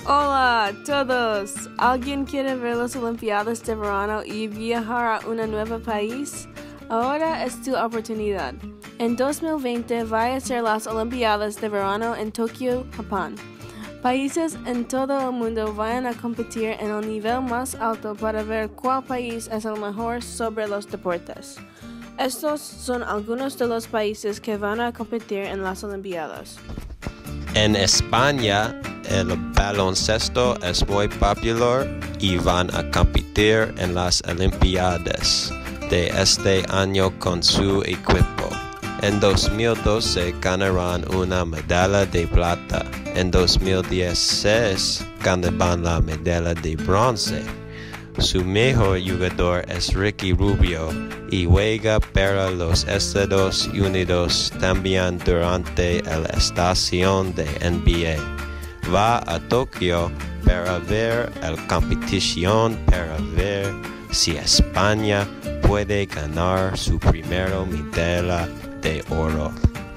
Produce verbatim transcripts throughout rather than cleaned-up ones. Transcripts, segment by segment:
Hola a todos. ¿Alguien quiere ver las Olimpiadas de verano y viajar a un nuevo país? Ahora es tu oportunidad. En dos mil veinte va a ser las Olimpiadas de verano en Tokio, Japón. Países en todo el mundo van a competir en el nivel más alto para ver cuál país es el mejor sobre los deportes. Estos son algunos de los países que van a competir en las Olimpiadas. En España, el baloncesto es muy popular y van a competir en las Olimpiadas de este año con su equipo. En dos mil doce ganarán una medalla de plata. En dos mil dieciséis ganarán la medalla de bronce. Su mejor jugador es Ricky Rubio y juega para los Estados Unidos también durante la estación de N B A. Va a Tokio para ver la competición para ver si España puede ganar su primera medalla de oro.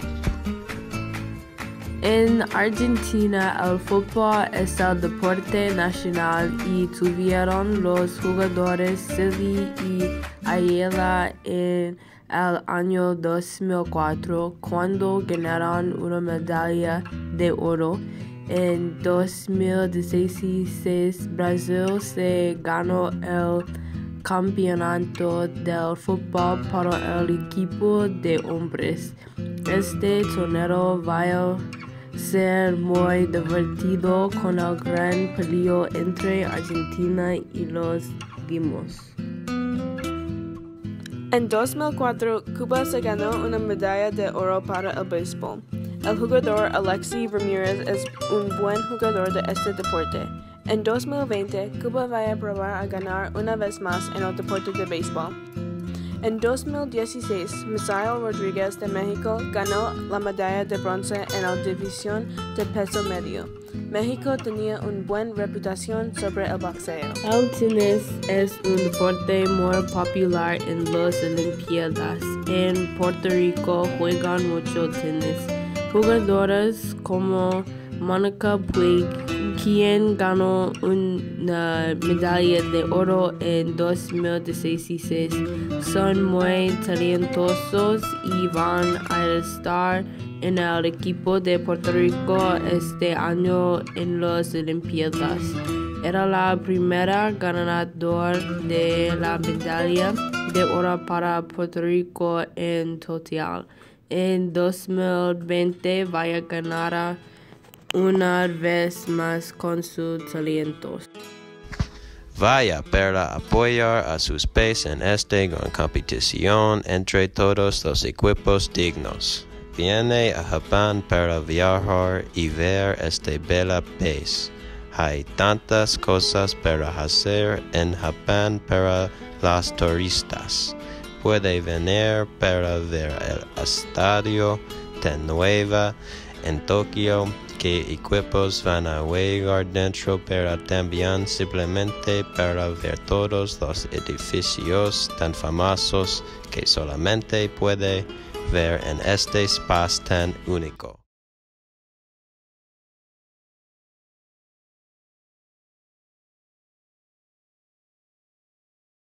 En Argentina, el fútbol es el deporte nacional y tuvieron los jugadores Silly y Ayala en el año dos mil cuatro cuando ganaron una medalla de oro. En dos mil dieciséis, Brasil se ganó el campeonato del fútbol para el equipo de hombres. Este torneo va a ser muy divertido con el gran peleo entre Argentina y los Dimos. En dos mil cuatro, Cuba se ganó una medalla de oro para el béisbol. El jugador Alexis Ramírez es un buen jugador de este deporte. En dos mil veinte, Cuba va a probar a ganar una vez más en el deporte de béisbol. En dos mil dieciséis, Misael Rodríguez de México ganó la medalla de bronce en la división de peso medio. México tenía una buena reputación sobre el boxeo. El tenis es un deporte muy popular en las Olimpiadas. En Puerto Rico juegan mucho tenis. Jugadores como Mónica Puig, quien ganó una medalla de oro en dos mil dieciséis, son muy talentosos y van a estar en el equipo de Puerto Rico este año en las Olimpiadas. Era la primera ganadora de la medalla de oro para Puerto Rico en total. En dos mil veinte va a ganar una vez más con sus talentos. Vaya para apoyar a sus países en esta gran competición entre todos los equipos dignos. Viene a Japón para viajar y ver este bello país. Hay tantas cosas para hacer en Japón para los turistas. Puede venir para ver el estadio de nuevo en Tokio, qué equipos van a jugar dentro, pero también simplemente para ver todos los edificios tan famosos que solamente puede ver en este espacio tan único.